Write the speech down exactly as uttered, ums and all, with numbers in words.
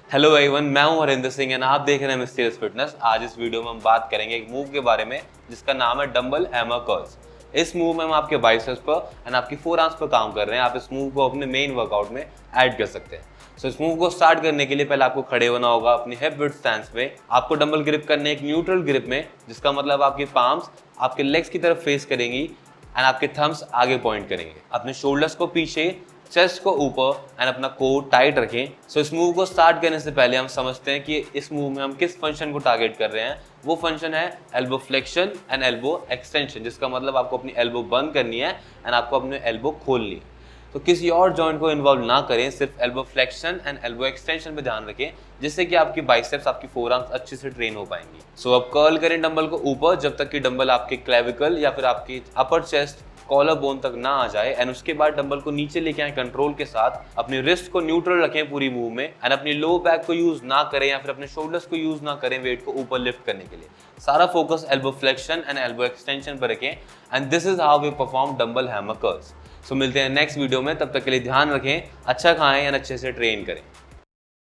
Hello everyone, मैं हूं Harinder Singh and आप देख रहे हैं मिस्टीरियस फिटनेस। आज इस वीडियो में हम बात करेंगे एक मूव के बारे में जिसका नाम है डंबल हैमर कर्ल्स। इस मूव में हम आपके बाइसेप्स पर एंड आपकी फोर आर्म्स पर काम कर रहे हैं। आप इस मूव को अपने मेन वर्कआउट में ऐड कर सकते हैं। सो so, इस मूव को स्टार्ट करने के लिए पहले आपको खड़े होना होगा अपनी हिप विड्थ स्टैंस पे। आपको डंबल ग्रिप करने एक न्यूट्रल ग्रिप में, जिसका मतलब आपकी पाम्स आपके लेग्स की तरफ फेस करेंगी एंड आपके थम्स आगे पॉइंट करेंगे। अपने शोल्डर्स को पीछे, चेस्ट को ऊपर एंड अपना कोर टाइट रखें। सो so, इस मूव को स्टार्ट करने से पहले हम समझते हैं कि इस मूव में हम किस फंक्शन को टारगेट कर रहे हैं। वो फंक्शन है elbow flexion and elbow extension, जिसका मतलब आपको अपनी एल्बो बंद करनी है एंड आपको अपने एल्बो खोलनी है। तो किसी और जॉइंट को इन्वॉल्व ना करें, सिर्फ elbow flexion and elbow extension पे ध्यान रखें, जिससे कि आपकी बाइसेप्स, आपकी फोरआर्म्स अच्छे से ट्रेन हो पाएंगी। सो so, अब कर्ल करें डंबल को ऊपर जब तक कि डंबल आपके क्लेविकल या फिर आपकी अपर चेस्ट कॉलर बोन तक ना आ जाए एंड उसके बाद डंबल को नीचे लेके आए कंट्रोल के साथ। अपनी रिस्ट को न्यूट्रल रखें पूरी मूव में एंड अपनी लो बैक को यूज ना करें या फिर अपने शोल्डर्स को यूज ना करें वेट को ऊपर लिफ्ट करने के लिए। सारा focus elbow flexion and elbow extension पर रखें and this is how we perform dumbbell hammer curls. So मिलते हैं नेक्स्ट वीडियो में, तब तक के लिए ध्यान रखें, अच्छा खाएं एंड अच्छे से ट्रेन करें।